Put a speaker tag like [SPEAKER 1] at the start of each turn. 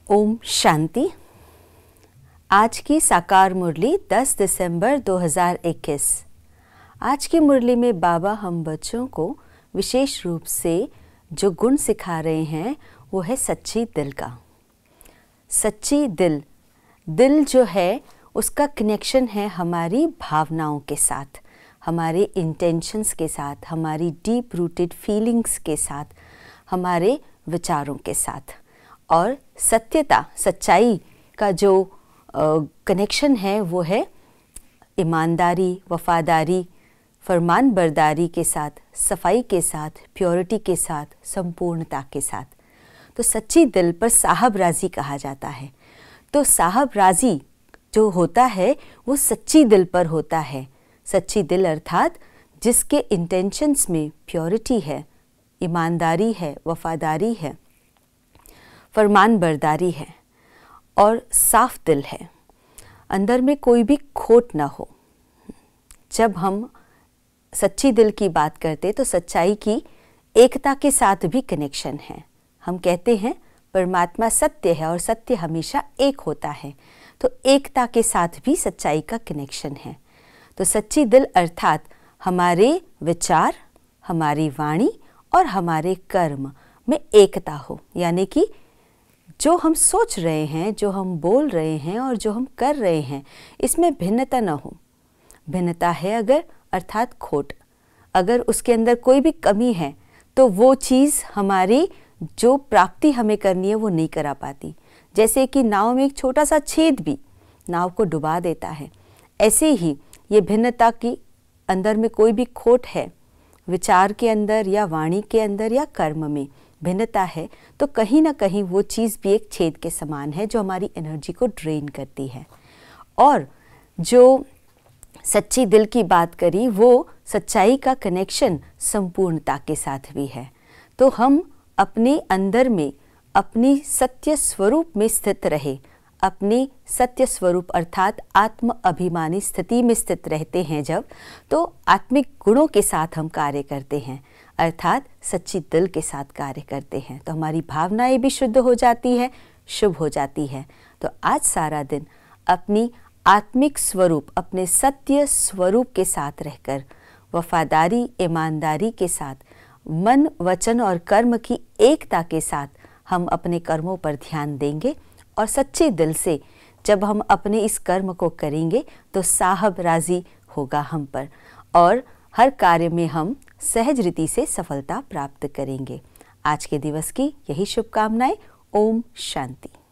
[SPEAKER 1] ओम शांति। आज की साकार मुरली 10 दिसंबर 2021। आज की मुरली में बाबा हम बच्चों को विशेष रूप से जो गुण सिखा रहे हैं वो है सच्ची दिल का। सच्ची दिल जो है उसका कनेक्शन है हमारी भावनाओं के साथ, हमारे इंटेंशंस के साथ, हमारी डीप रूटेड फीलिंग्स के साथ, हमारे विचारों के साथ। और सच्चाई का जो कनेक्शन है वो है ईमानदारी, वफादारी, फरमानबरदारी के साथ, सफाई के साथ, प्योरिटी के साथ, संपूर्णता के साथ। तो सच्ची दिल पर साहब राजी कहा जाता है। तो साहब राजी जो होता है वो सच्ची दिल पर होता है। सच्ची दिल अर्थात जिसके इंटेंशंस में प्योरिटी है, ईमानदारी है, वफादारी है, फरमानबरदारी है और साफ दिल है, अंदर में कोई भी खोट ना हो। जब हम सच्ची दिल की बात करते तो सच्चाई की एकता के साथ भी कनेक्शन है। हम कहते हैं परमात्मा सत्य है और सत्य हमेशा एक होता है, तो एकता के साथ भी सच्चाई का कनेक्शन है। तो सच्ची दिल अर्थात हमारे विचार, हमारी वाणी और हमारे कर्म में एकता हो, यानी कि जो हम सोच रहे हैं, जो हम बोल रहे हैं और जो हम कर रहे हैं इसमें भिन्नता न हो। भिन्नता है अगर अर्थात खोट, अगर उसके अंदर कोई भी कमी है तो वो चीज़ हमारी जो प्राप्ति हमें करनी है वो नहीं करा पाती। जैसे कि नाव में एक छोटा सा छेद भी नाव को डुबा देता है, ऐसे ही ये भिन्नता की अंदर में कोई भी खोट है, विचार के अंदर या वाणी के अंदर या कर्म में भिन्नता है, तो कहीं ना कहीं वो चीज़ भी एक छेद के समान है जो हमारी एनर्जी को ड्रेन करती है। और जो सच्ची दिल की बात करी वो सच्चाई का कनेक्शन संपूर्णता के साथ भी है। तो हम अपने अंदर में अपनी सत्य स्वरूप में स्थित रहे, अपनी सत्य स्वरूप अर्थात आत्म अभिमानी स्थिति में स्थित रहते हैं जब, तो आत्मिक गुणों के साथ हम कार्य करते हैं, अर्थात सच्ची दिल के साथ कार्य करते हैं, तो हमारी भावनाएं भी शुद्ध हो जाती है, शुभ हो जाती है। तो आज सारा दिन अपनी आत्मिक स्वरूप, अपने सत्य स्वरूप के साथ रहकर वफादारी, ईमानदारी के साथ, मन, वचन और कर्म की एकता के साथ हम अपने कर्मों पर ध्यान देंगे। और सच्चे दिल से जब हम अपने इस कर्म को करेंगे तो साहब राजी होगा हम पर और हर कार्य में हम सहज रीति से सफलता प्राप्त करेंगे। आज के दिवस की यही शुभकामनाएं। ओम शांति।